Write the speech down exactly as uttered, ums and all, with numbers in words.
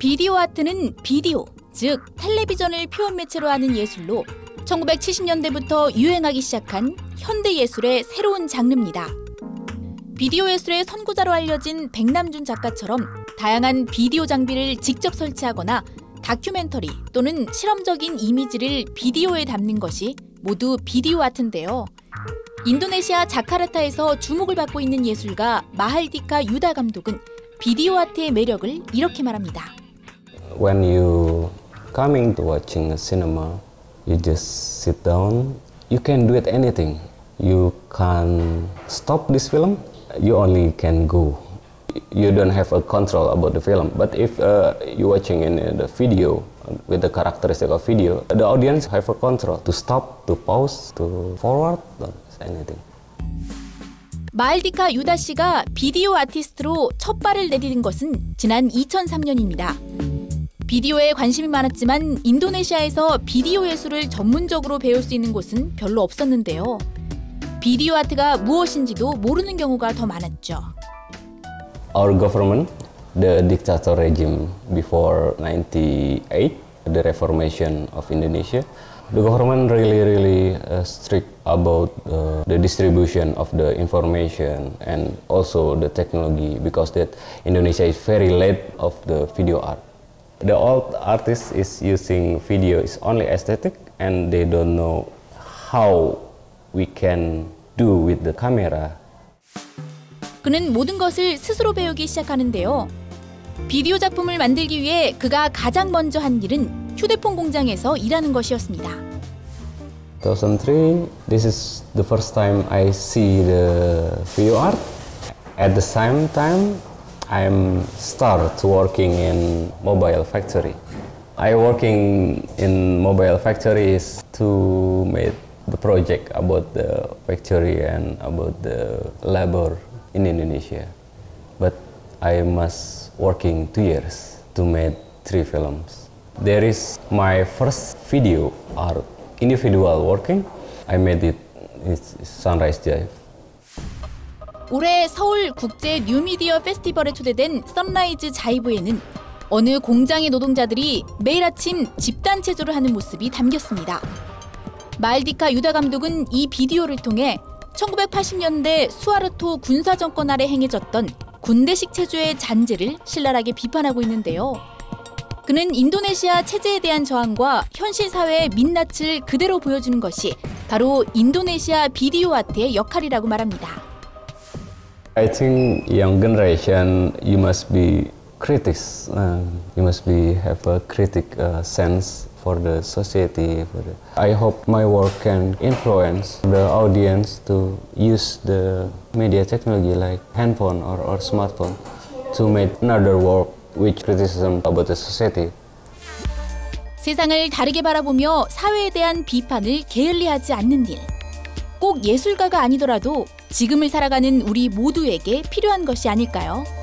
비디오 아트는 비디오, 즉 텔레비전을 표현 매체로 하는 예술로 천구백칠십 년대부터 유행하기 시작한 현대 예술의 새로운 장르입니다. 비디오 예술의 선구자로 알려진 백남준 작가처럼 다양한 비디오 장비를 직접 설치하거나 다큐멘터리 또는 실험적인 이미지를 비디오에 담는 것이 모두 비디오 아트인데요. 인도네시아 자카르타에서 주목을 받고 있는 예술가 마할디카 유다 감독은 비디오 아트의 매력을 이렇게 말합니다. When you coming to watching a cinema, you just sit down. You can do it anything. You can stop this film. You only can go. You don't have a control about the film. But if uh, you're watching in uh, the video with the characteristic of video, the audience have a control to stop, to pause, to forward, anything. 마할디카 유다 씨가 비디오 아티스트로 첫 발을 내디딘 것은 지난 이천삼 년입니다. 비디오에 관심이 많았지만 인도네시아에서 비디오 예술을 전문적으로 배울 수 있는 곳은 별로 없었는데요. 비디오 아트가 무엇인지도 모르는 경우가 더 많았죠. Our government, the dictator regime before ninety-eight, the reformation of Indonesia, the government really, really uh, strict about uh, the distribution of the information and also the technology because that Indonesia is very late of the video art. The old artist is using video is only aesthetic and they don't know how we can do with the camera. 그는 모든 것을 스스로 배우기 시작하는데요. 비디오 작품을 만들기 위해 그가 가장 먼저 한 일은 휴대폰 공장에서 일하는 것이었습니다. two thousand three, this is the first time I see the video art. At the same time, I'm start working in mobile factory. I working in mobile factory is to make the project about the factory and about the labor in Indonesia. But I must working two years to make three films. There is my first video art, individual working. I made it, it's Sunrise Jive. 올해 서울 국제 뉴미디어 페스티벌에 초대된 선라이즈 자이브에는 어느 공장의 노동자들이 매일 아침 집단 체조를 하는 모습이 담겼습니다. 마할디카 유다 감독은 이 비디오를 통해 천구백팔십 년대 수하르토 군사정권 아래 행해졌던 군대식 체조의 잔재를 신랄하게 비판하고 있는데요. 그는 인도네시아 체제에 대한 저항과 현실 사회의 민낯을 그대로 보여주는 것이 바로 인도네시아 비디오 아트의 역할이라고 말합니다. I think young generation, you must be critics. Uh, you must be have a critic uh, sense for the society. For the, I hope my work can influence the audience to use the media technology like handphone or, or smartphone to make another work with criticism about the society. 세상을 다르게 바라보며 사회에 대한 비판을 게을리하지 않는 일. 꼭 예술가가 아니더라도 지금을 살아가는 우리 모두에게 필요한 것이 아닐까요?